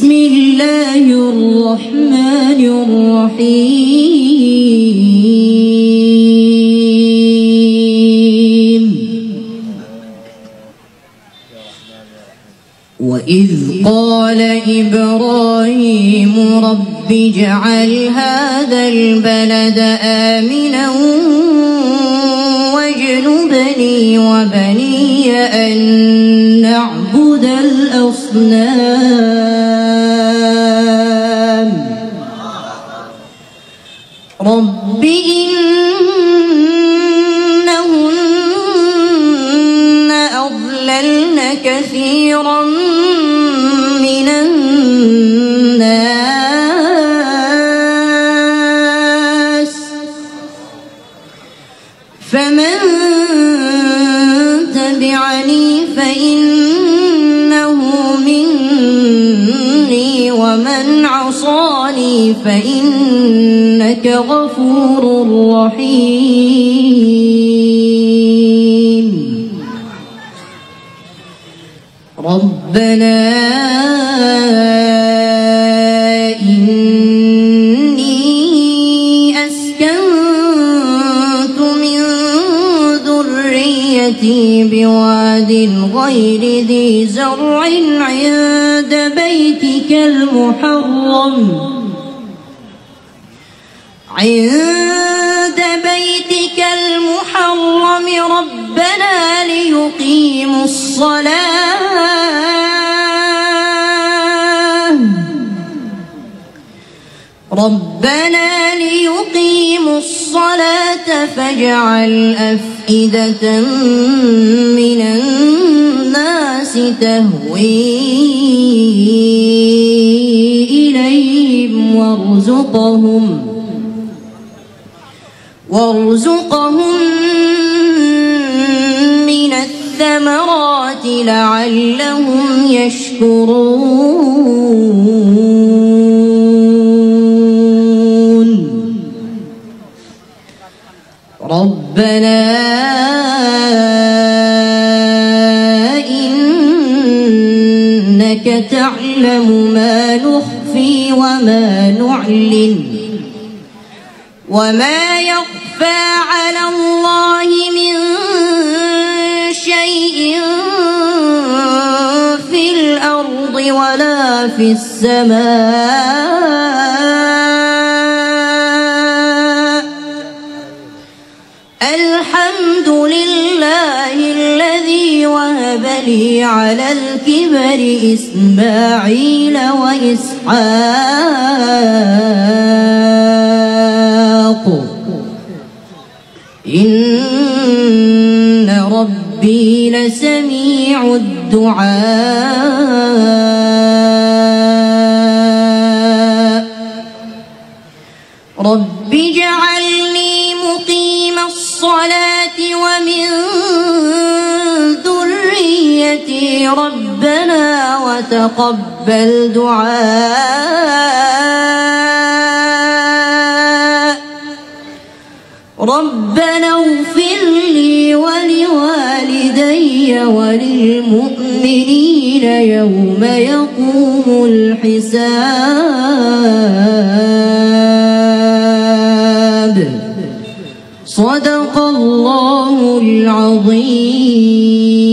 بسم الله الرحمن الرحيم. وإذ قال إبراهيم رب اجعل هذا البلد آمنا واجنبني وبني أن نعبد الأصنام رب إنهن أضللن كثيرا من الناس فمن تبعني فإنه مني ومن عصاني فإنك غفور رحيم. ربنا إني أسكنت من ذريتي بواد غير ذي زرع عند بيتك المحرم ربنا ليقيموا الصلاة فاجعل أفئدة من الناس تهوي إليهم وارزقهم من الثمرات لعلهم يشكرون. ربنا إنك تعلم ما نخفي وما نعلن وما يخفى على الله من شيء في الأرض ولا في السماء. الحمد لله الذي وهب لي على الكبر إسماعيل وإسحاق إن ربي لسميع الدعاء. رب اجعلني مقيم الصلاة ومن ذريتي ربنا وتقبل دعاء. ربنا اغفر لي ولوالدي وللمؤمنين يوم يقوم الحساب. صدق الله العظيم.